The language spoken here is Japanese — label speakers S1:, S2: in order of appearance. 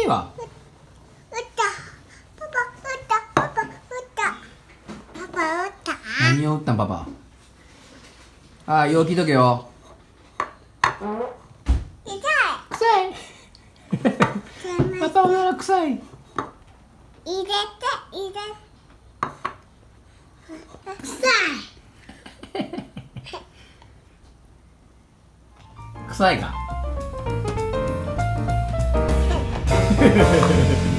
S1: いわ。
S2: 打った。パパ打った。パパ打った。パパ打った。
S1: 何を打ったんパパ。ああ、よう聞いとけよ。
S2: 痛い。
S1: 臭い。パパおなら臭い。
S2: 入れて入れ。臭い。
S1: 臭いか。